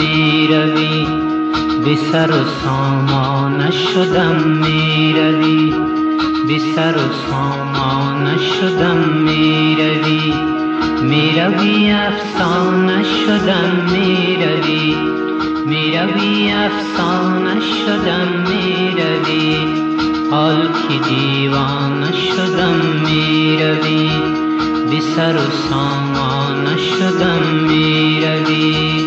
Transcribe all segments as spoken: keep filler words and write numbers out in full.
می روی، بی سر و سامان شدم می روی، بی سر و سامان شدم می روی، می روی افسانه شدم می روی، می روی افسانه شدم می روی، حال که دیوانه شدم می روی، بی سر و سامان شدم می روی.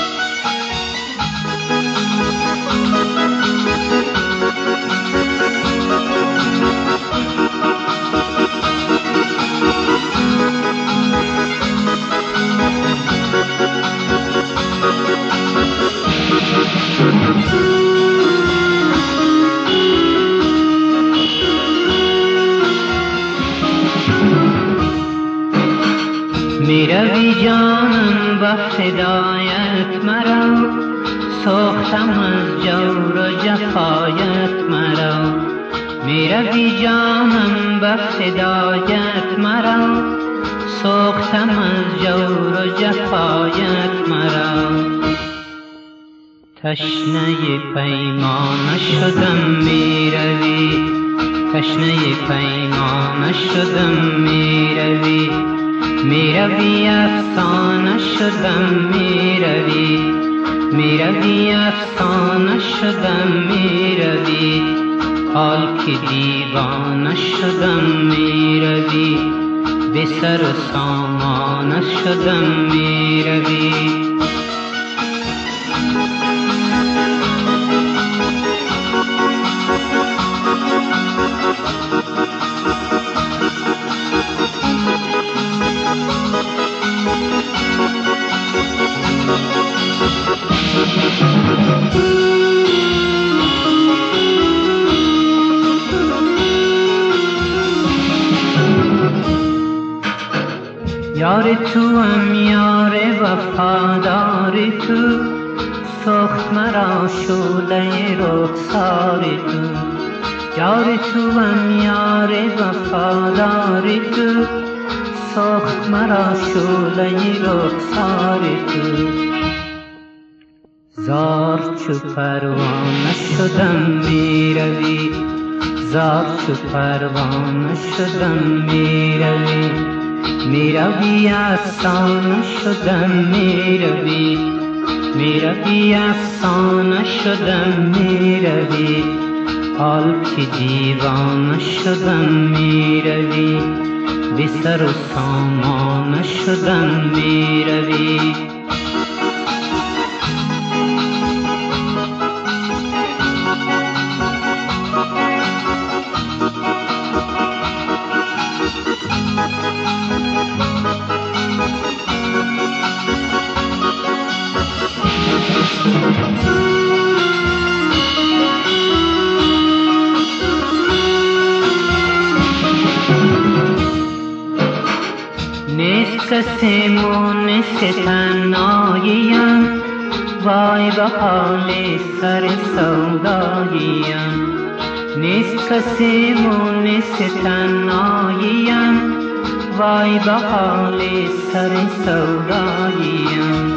می روی جانم با فدایت مرا، سوختم از جور و جفایت مرا، می روی جانم با فدایت مرا، سوختم از جور و جفایت مرا، تشنه پیمان شدم می روی، تشنه پیمان شدم می روی، می روی افسانه شدم می روی، می روی افسانه شدم می روی، حال که دیوانه شدم می روی، بی سر و سامان شدم می روی. یار تو هم یار وفادار تو، سوخت مرا شعله رخسار تو، یار تو هم یار وفادار تو، سوخت مرا شعله رخسار تو، زار چو پروانه شدم می روی، زار چو پروانه شدم می روی، می روی افسانه شدم می روی، می روی افسانه شدم می روی، حال که دیوانه شدم می روی، بی سر و سامان شدم می روی. نیست کسی مونس تنهاییم، وای به حال سر سوداییم، نیست کسی مونس تنهاییم، وای به حال سر سوداییم،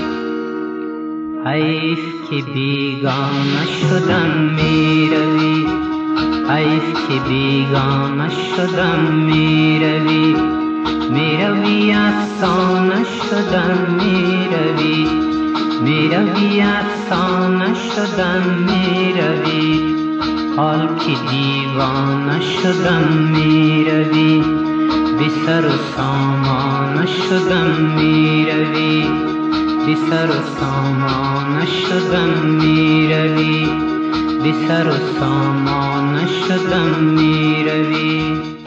حیف که بیگانه شدم می روی، حیف که بیگانه شدم می روی، می روی افسانه شدم می روی، می روی افسانه شدم می روی، حال که دیوانه شدم می روی، بی سر و سامان شدم می روی، بی سر و سامان شدم می روی، بی سر و سامان شدم می روی.